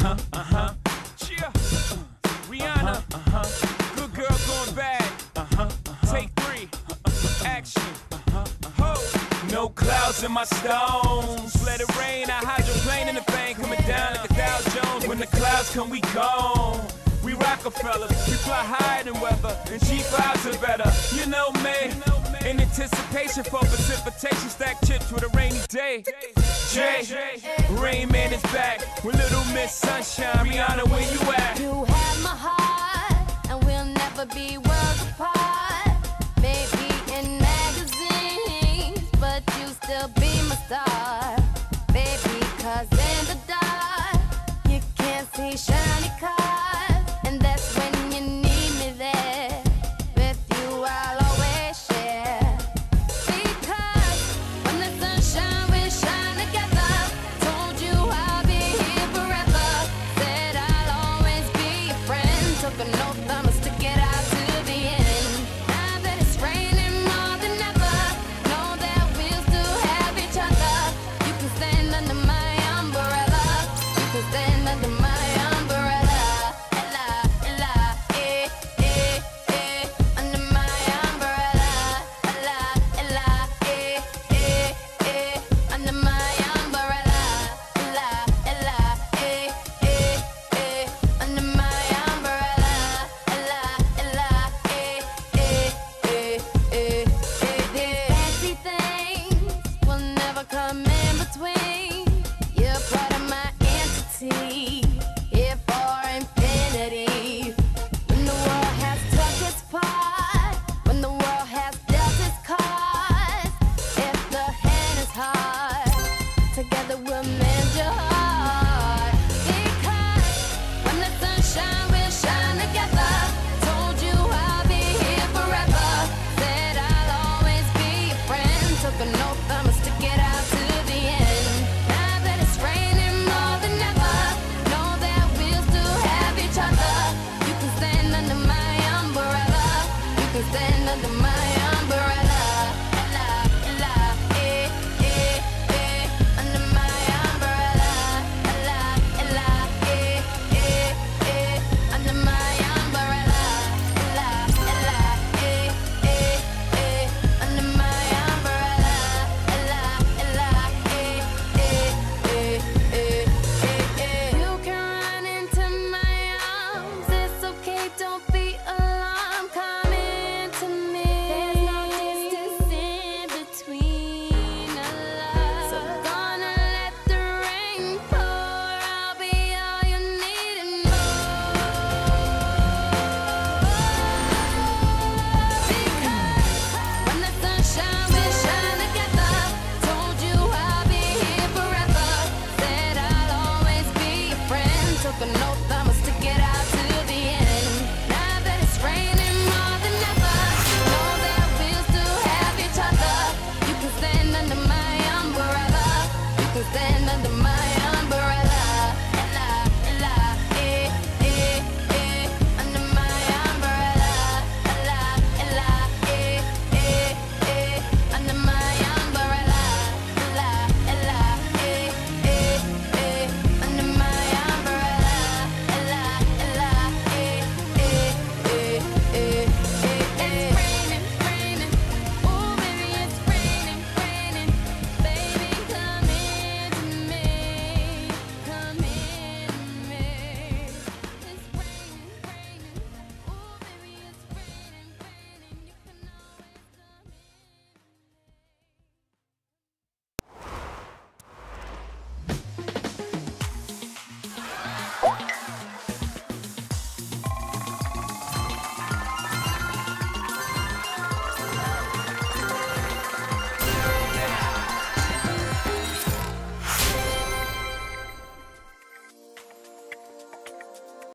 Yeah. Rihanna. Good girl going bad. Take 3. Action. Ho. No clouds in my stones. Let it rain. I hydroplane in the bank. Coming down like a Dow Jones. When the clouds come, we gone. We Rockefellers, we fly higher than weather, and G5s are better. You know me, in anticipation for precipitation, stack chips with a rainy day. Jay, Rain Man is back with Little Miss Sunshine. Rihanna, where you at? You have my heart, and we'll never be worlds apart. Maybe in magazines, but you still be